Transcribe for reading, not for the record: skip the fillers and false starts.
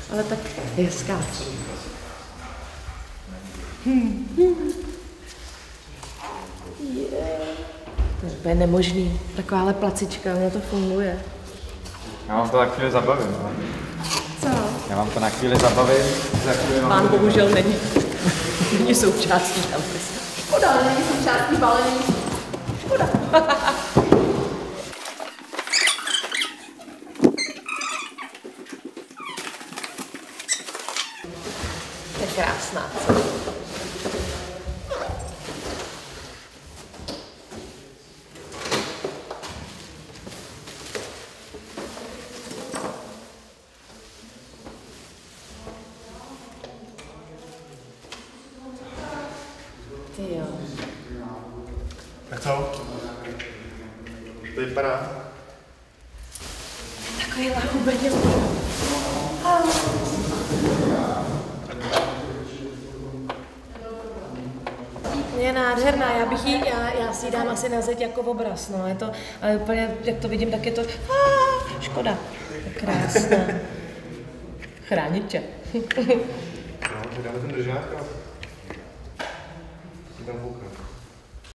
Ale tak je hezká. To je úplně nemožný. Takováhle placička, ono to funguje. Já vám to na chvíli zabavím. No. Co? Já vám to na chvíli zabavím. Pán bohužel není. Není součástí tam. Škoda, není součástí balení. Škoda. To je krásná. Ty jo. Tak co? To vypadá? Takový lahubeně. Je nádherná, já si ji dám asi na zeď jako obraz, no, je to, ale úplně, jak to vidím, tak je to, škoda, je krásná. Chránit tě. No, že dáme ten držák a tam koukám.